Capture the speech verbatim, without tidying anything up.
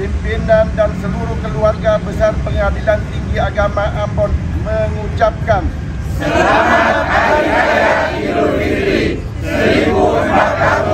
pimpinan dan seluruh keluarga besar Pengadilan Tinggi Agama Ambon mengucapkan Selamat Hari Raya Idul Fitri seribu empat ratus